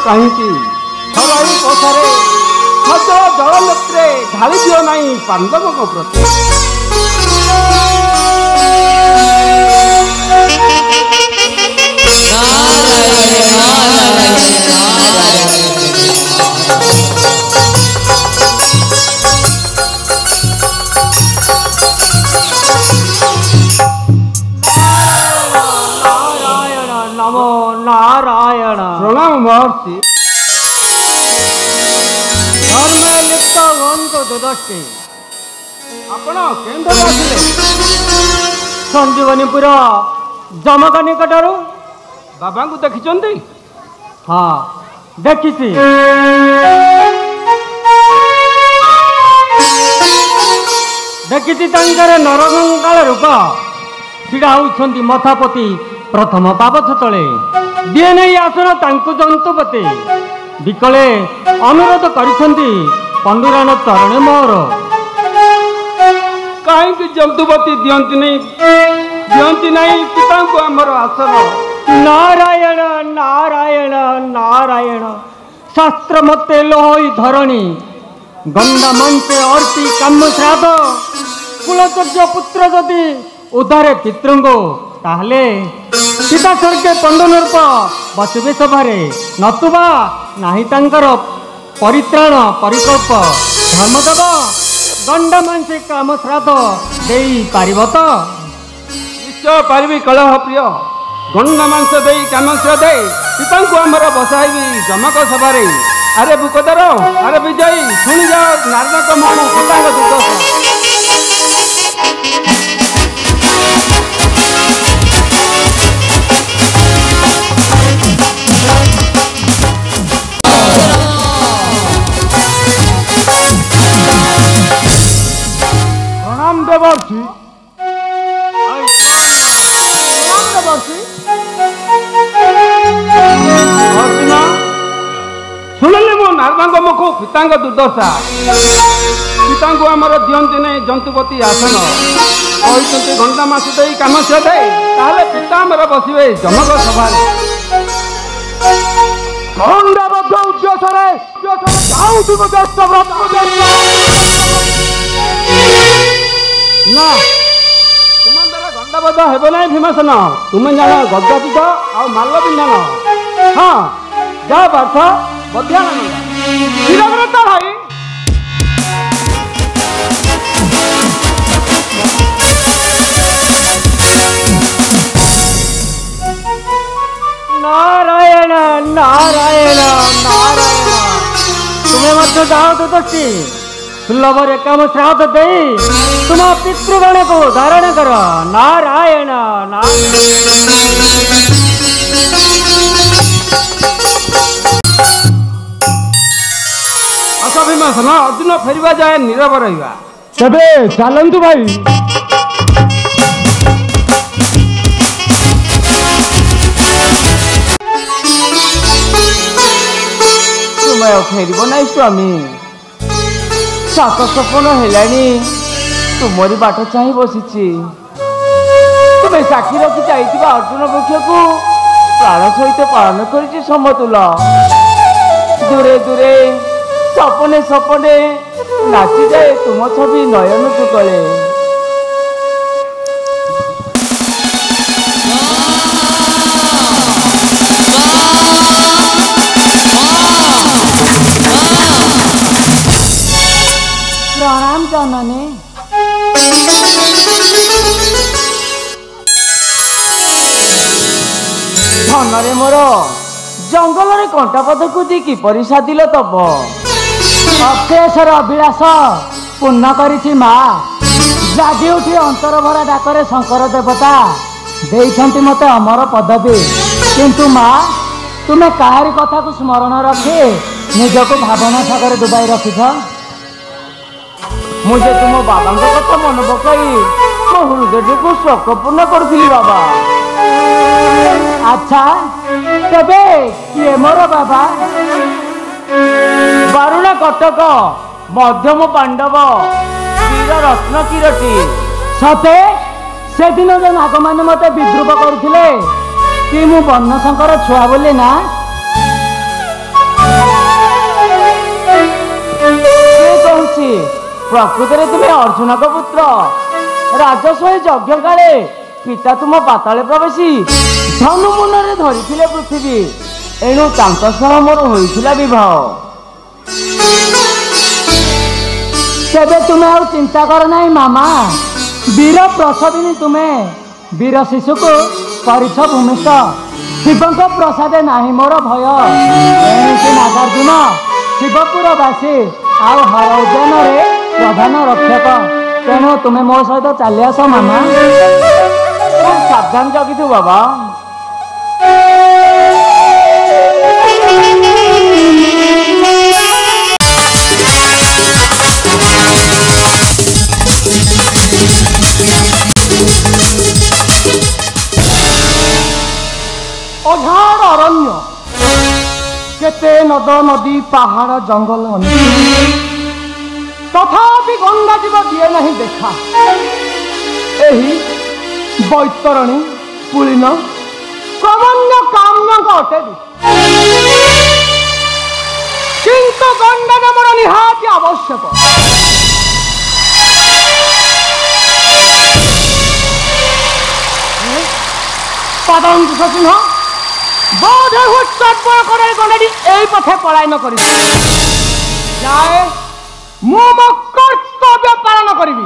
कहीं सराई कोठारे खजल जल नेत्रे ढाली दियो नहीं पांडव को प्रति नारायण प्रणाम महर्षि धर्म लिप्त हुअन्तु दुदष्टि आपण केन्द्र आसिले संजीवनीपुर जमक निकटरू बाबा को देखिचंती हाँ देखिছি देखिছি तांकर नरगंगाल रूप छिड़ा होउछंती मथापति प्रथम पावछ तले दिए नहीं आसन तांकु जंतुपति विकले अनुरोध करिसंती पंडुरान चरण मोर कहीं जंतुपति दियंती नहीं पिता को आमर आसन नारायण नारायण नारायण शास्त्र मते लोई धरणी गंडा मंचे अर्पी काम श्राद्ध कुलचर्य पुत्र जदि उद्धारे पितृंगो ताहले सीता स्वर्गे पंडनरूप बसवे सभारे नतुबा नाही तांकर परित्राण परिकल्प धर्मदेव गंडा मांसे काम श्राद्ध देई पारिब तो निश्चय पारिबी कलह प्रिय गंडा मांस दे काम श्राद्ध दे पिता को आमर बसाई जमक सभारे अरे बुकदर अरे विजय शुणी जाओ नारद मन पिता दुर्दशा देवर्षि शुणिले मो नारद मुख पिता दुर्दशा पिता को आमर दियंती नहीं जंतुपति आसन कहते घंटा मास दे काम से दे ताले पिता आमर बसवे जमक सभा खंडाबद्ध उद्देश्य ना तुम द्वारा गंडाबद्ध हेब ना भीमसेन तुम्हें जान गद्दा पीठ आ माल पिंधान हाँ जा पार्थ बध्यानंद भाई नारायण नारायण नारायण तुम्हें मत जाओ तो दृष्टि सुलभ काम श्राद्ध दे तुम पितृगण को धारण कर नारायण आशा भीमसेन अर्जुन फेरवा जाए नीरव रहा तबे चलंतु भाई तुम्हें फेरब ना स्वामी सात सपन है तुमरी बाट चाह बसी तुम्हें साक्षी रखी जाइए अर्जुन वृक्ष को प्राण सहित पालन कर समतुल दूरे दूरे सपने सपने नाची जाए तुम छवि नयन चुकले प्रणाम जननी धनरे मोर जंगल कंटा पद को दी किपरि साधिल तब अक्षयेश्वर अभिलाष पूर्ण करिछि माँ जागी उठी अंतर भरा डाकरे शंकर देवता देइछन्ति मते अमर पदवी किंतु माँ तुम्हें काहारी कथा को स्मरण रखी निजको भावना सागर डुबाई रखिछ मुझे तुम बाबा कथा मन पकई मो हृदय को शोक पूर्ण करी बाबा अच्छा तबे किए मोर बाबा बारुण कटक मध्यम पांडव वीर रत्न किरटी सते से दिन जो नाग मैंने मत विद्रूप करुले कि मु बन्न शंकर छुआ बोली ना प्रकृत में अर्जुन को पुत्र राजस्व यज्ञ काले पिता तुम पाताले प्रवेशी धनु मुନରେ धरी पृथ्वी एणु मोर होइथिला विवाह। तेबे तुम्हें और चिंता कर नहीं मामा, वीर प्रसविनी तुम्हें वीर शिशु को परिछ भूमिष्ठ शिव प्रसाद नाही मोर भय। एणिकी नागार्जुन शिवपुरवासी आउ हर उद्यान प्रधान रक्षक, तेणु तुम्हें मो सहित चली आस मामा। सावधान जगी बाबा। अझाड़ अरण्य केते नद नदी पहाड़ जंगल तथापि गंगा जीव दिए नहीं देखा। एही बैतरणी पुलिन क्रमण्य काम्य अटे किंतु गंगा नामर निहाती आवश्यक। पादांकुश चिन्ह बोधे हुए करे गंगाटी यही पथे पलायन कर जाए मो कर्तव्य पालन करी।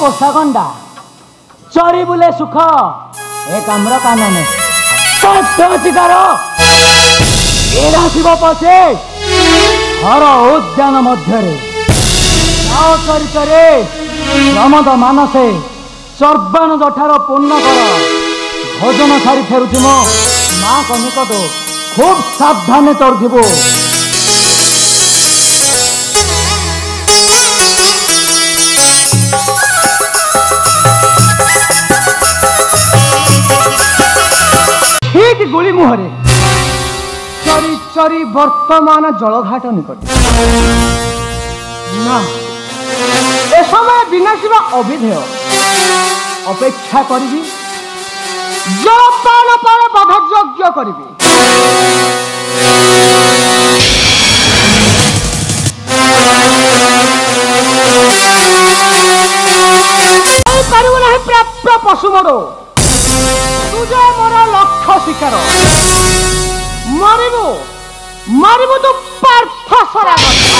पोषा गंडा चरी बुले सुख ए कामर कानन शिकार शिव पशे हर उद्यान मध्य चरितरे प्रमोद मानसे सर्वाण जठार पूर्ण कर भोजन सारी फेरुची मो माँ को निकट खूब सावधान चढ़ू ठीक गुली मुहरे चरी चरी वर्तमान जलघाट निकट ना ए समय विनाशिवा अविधेय अपेक्षा करी जलपान पर बाधयज्ञ करी प्राप्त पशु मोर तुझे मोर लक्ष्य शिकार मरबू मरबू तू पार्थ सरा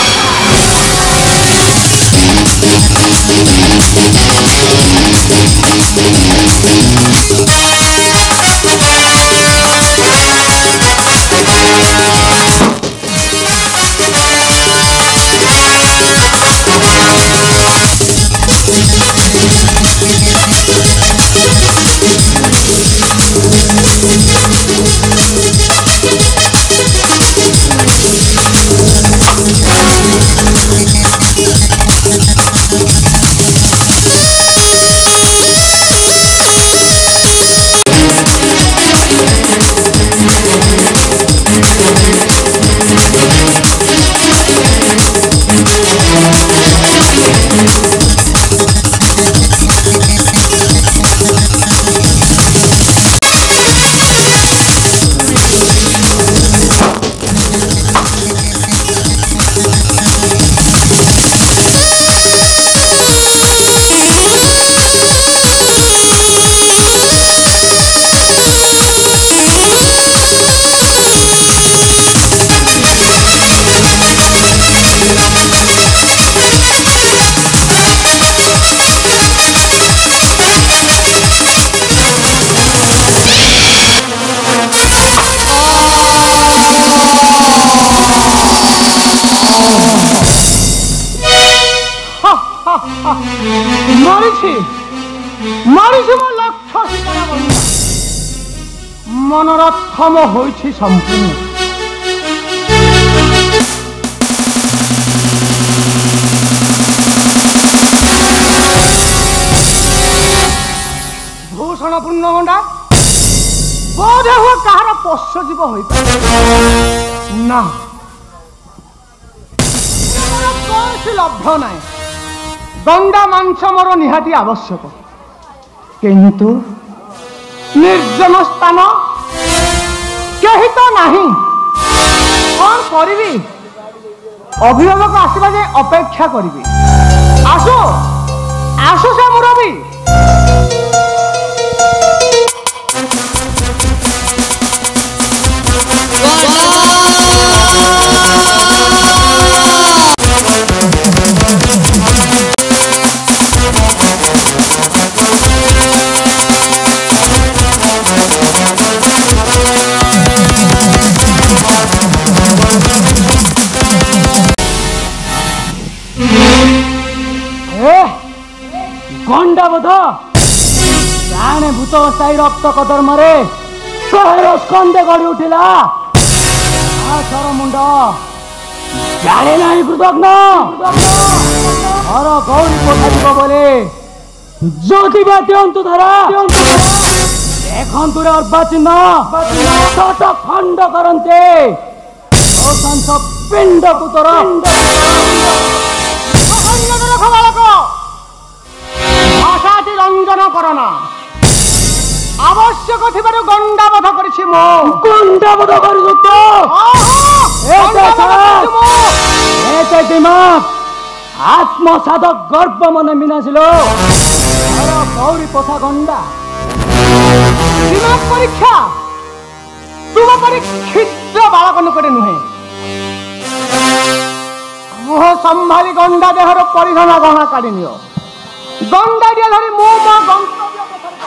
मनरथम होइछि संपूर्ण भूषण पूर्ण गंडा बोध हो कहार पोष्य जीव होई ना कौन लभ्य ना गंडा मांस मोर निहाती आवश्यक किंतु निर्जन स्थान कहीं तो नहीं कौन करी अभिभावक आसवा जे अपेक्षा करी आसो आसो से मुरबी गंडाबोध प्राणे भूत अवस्थाई रक्त कदर्मरे स्कंदे गढ़ी उठिला आसर मुंड जाने ना कृतज्ञ हर गौरी पठाଯିब बोले जदि बा दियंतु धरा देखंतु रे अर्वाचिन्ह तट खंड करन्ते अशांत पिंड कुतर भाषाटी रंजन करना आवश्यक थिबारु गंडाबोध करिछि मो गंडाबोध करिछु तो दिमाग आत्मसाध गर्भ मन मिनासिलो गौरी पोथा गंडा दिमाग परीक्षा तुम परी क्षुद्र बालक निकटे नुहे मुह संभाली गंडा देहर परिधान गहना काढ़ी नियो गंडाटिया धरी मो मो गंतव्य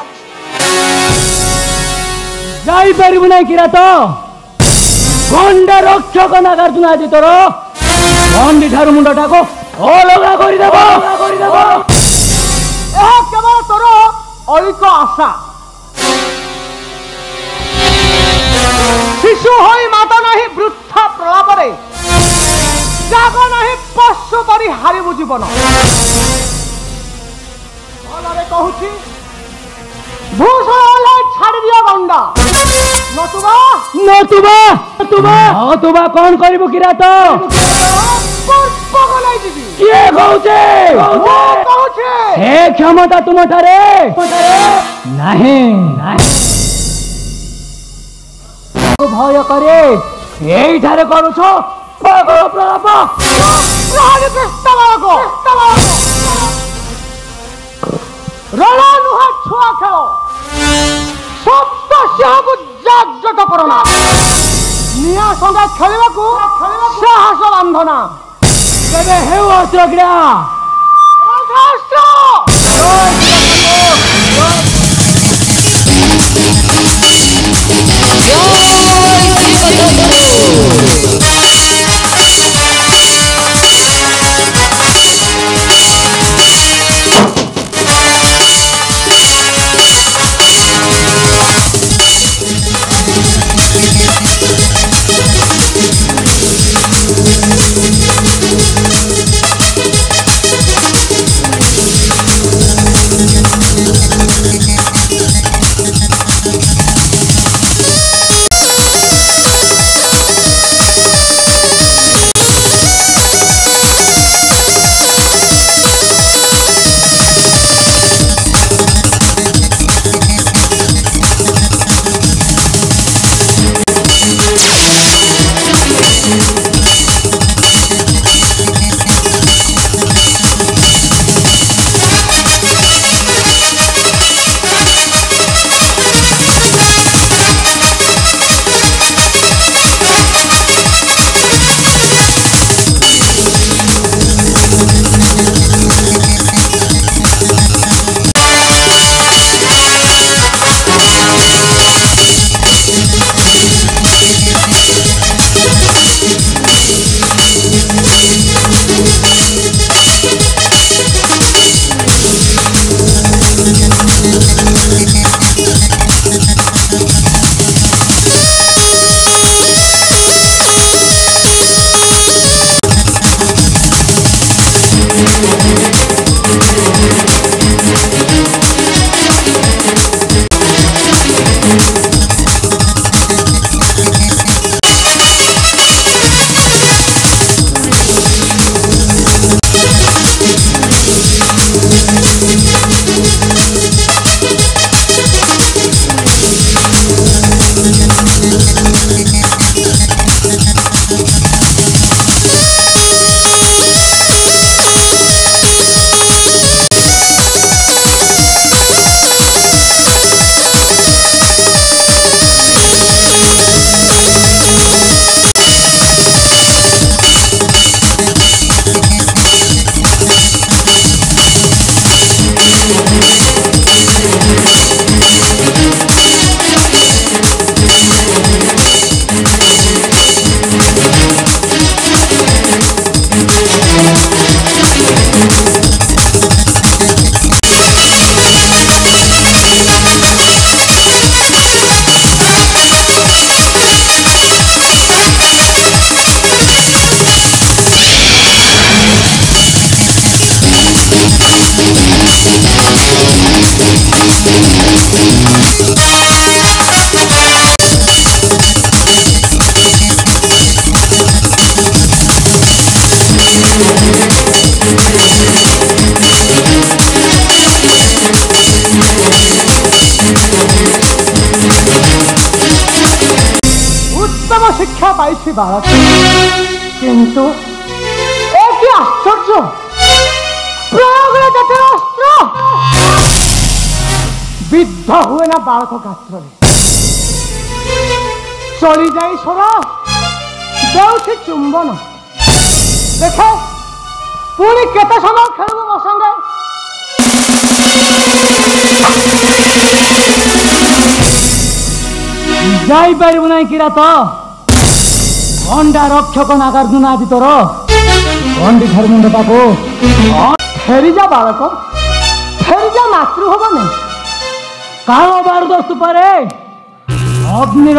जाई परिबु नै किरात गंडा रक्षक नागार्जुन आदि तोर गंडी ठारू मुंडटा को अलगा करि देबो ए केवल तोर अलिक आशा शिशु होई माता नहीं वृद्धा प्रलाप रे जाग नहीं पशु परी हारिबु जीवन भलरे कहूची भूषण ओल्हाई छाड़ी दियो गंडा नतुबा कौन करिबु किरात किए कहूचे हे क्षमता तुम ठारे नहीं भय करे एई ठारे करूछ पागल प्रलाप रणा नुहा छुआ खेल सप्त सिंह जागजट करना निया संगे खेलवाकू साहस बांधना तेरे हेउ अस्त्रज्ञा शिक्षा पाई बालक किंतु एक आश्चर्य प्रयोग विद्ध हुए ना बालक गात्र चली जाई स्वर देउछि चुंबन देखे पुणी केते समय खेलबो मो संगे ଯାଇପାରିବୁ ନାହିଁ କିରାତ ଗଣ୍ଡା ରକ୍ଷକ ନାଗାର୍ଜୁନ ଆଜି ତୋର ଗଣ୍ଡି ଠାରୁ ମୁଣ୍ଡଟାକୁ ଫେରିଯା ବାଳକ ଫେରିଯା ମାତୃଭବନ କାଳ ବାରୁଦ ସ୍ତୂପରେ ଅଗ୍ନିର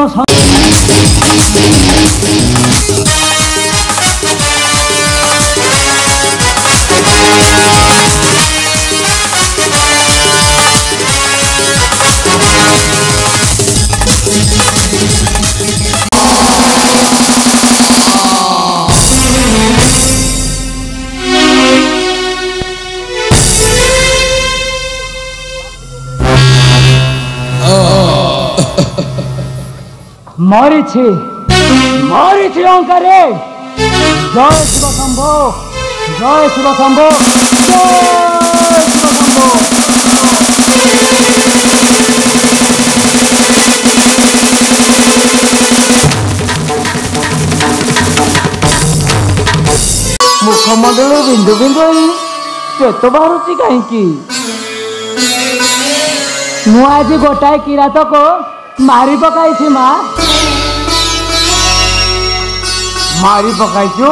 মরিছি মরিছি অঙ্কারে জয় শিব শম্ভো জয় শিব শম্ভো জয় শিব শম্ভো ମୁଖମଣ୍ଡଳ ବିନ୍ଦୁ ବିନ୍ଦୁ ହେଇ ପେଟ ବାହାରୁଛି କାହିଁକି? ମୁଁ ଆଜି ଗୋଟାଏ କିରାତକୁ ମାରି ପକାଇଛି ମା ମାରି ପକାଇଛୁ?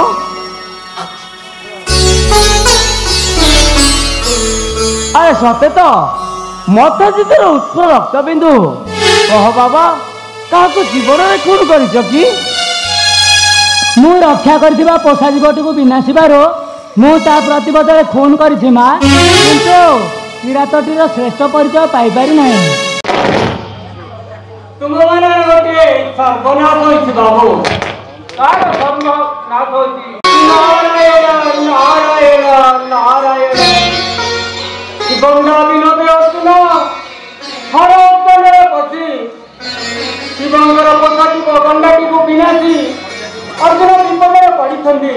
ଆରେ ସତେ ତ ମତଜିତର ଉତ୍ସ ରକ୍ତବିନ୍ଦୁ କହ ବାବା କାହାକୁ ଜୀବନରେ ଖୁଣ କରିଛ କି? ମୁଁ ରକ୍ଷା କରିଥିବା ପୋଷା ଜୀବଟିକୁ ବିନାଶିବାରୁ ମୁଁ ତା ପ୍ରତିବଦଳରେ ଖୁନ କରିଛି ମା କିନ୍ତୁ କିରାତଟିର ଶ୍ରେଷ୍ଠ ପରିଚୟ ପାଇପାରି ନାହିଁ। ତୁମମାନଙ୍କର ଗୋଟିଏ ସର୍ବନାଶ ହୋଇଛି ବାବୁ। ତାର ସର୍ବନାଶ ହୋଇଛି ନାରାୟଣ ନାରାୟଣ ନାରାୟଣ ଶିବଙ୍କ ବିନୋଦ ଅର୍ଜୁନ ହର ଉଦ୍ୟାନରେ ବସି ଶିବଙ୍କର ପୋଷାଟିକୁ ଗଣ୍ଡାଟିକୁ ବିନାଶି ଅର୍ଜୁନ ବିପଦରେ ପଡ଼ିଛନ୍ତି।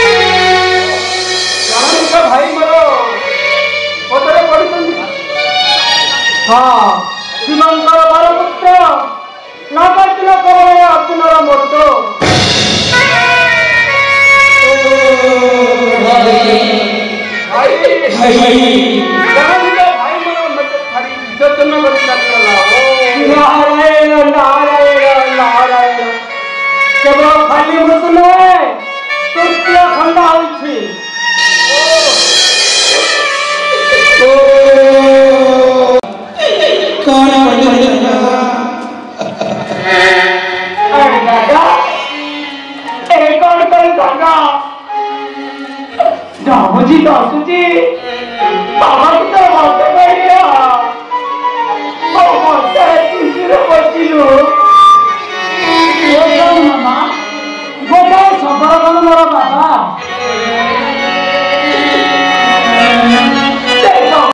ଜଣଙ୍କ ଭାଇ ମୋର ପଦରେ ପଡ଼ିଛନ୍ତି। ହଁ ଶିବଙ୍କର ବରପୁତ୍ର ନାଗାର୍ଜୁନ କବଳରେ ଅର୍ଜୁନର ମୃତ୍ୟୁ। ନାରାୟଣ ନାରାୟଣ ନାରାୟଣ କେବଳ ଖାଲି ମୃତ୍ୟୁ ନୁହେଁ